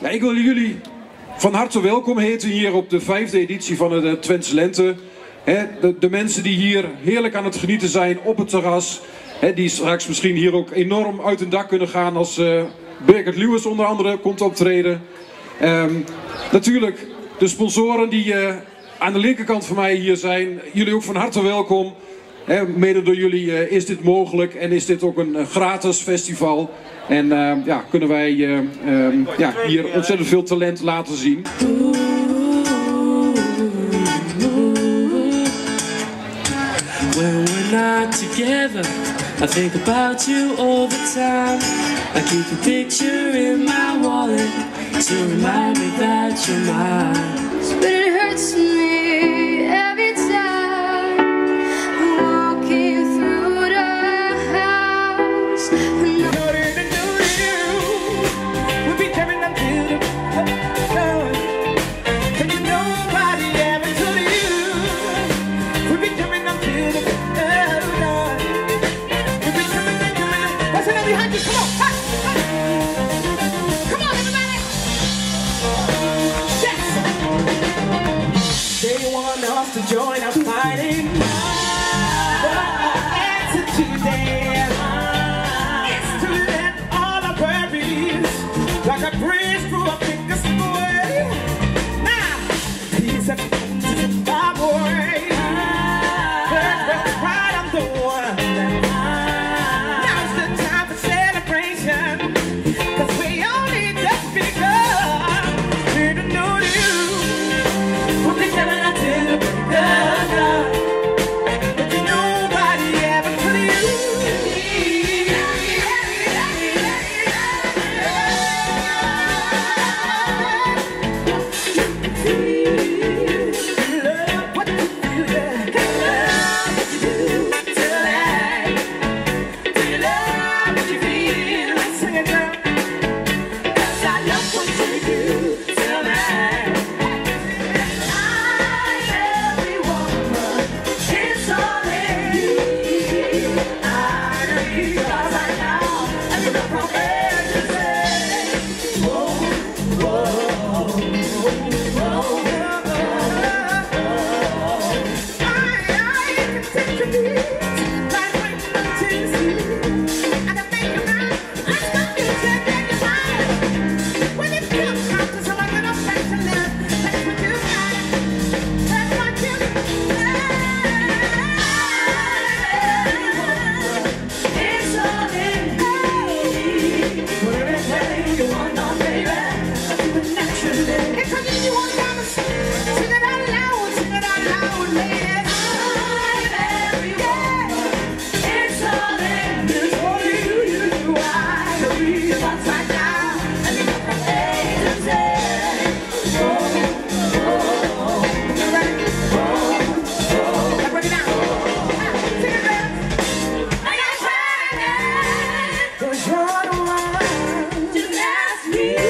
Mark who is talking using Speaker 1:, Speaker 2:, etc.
Speaker 1: Ja, ik wil jullie van harte welkom heten hier op de 5e editie van de Twentse Lente. De mensen die hier heerlijk aan het genieten zijn op het terras. Die straks misschien hier ook enorm uit hun dak kunnen gaan als Birgit Lewis onder andere komt optreden. Natuurlijk de sponsoren die aan de linkerkant van mij hier zijn. Jullie ook van harte welkom. Mede door jullie is dit mogelijk en is dit ook een gratis festival. En ja, kunnen wij hier ontzettend veel talent laten zien.
Speaker 2: When we're not together, I think about you all the time. I keep a picture in my wallet to remind me that you're mine.
Speaker 3: But it hurts me every time I'm walking through the house.
Speaker 4: We'll be coming up to the and you nobody ever told you. We'll be coming up to the we'll be coming up. What's it behind you? Come on, ha, ha. Come on, everybody. Yes. They want us to join us fighting. But our answer today is to let all our worries like a breeze through a finger slip away. Now, peace and my boy. Let's ride on the one. Now's the time for celebration, 'cause we only just begun. Here to know you. We'll be coming until the break of dawn. But you nobody ever told you. Just ask me.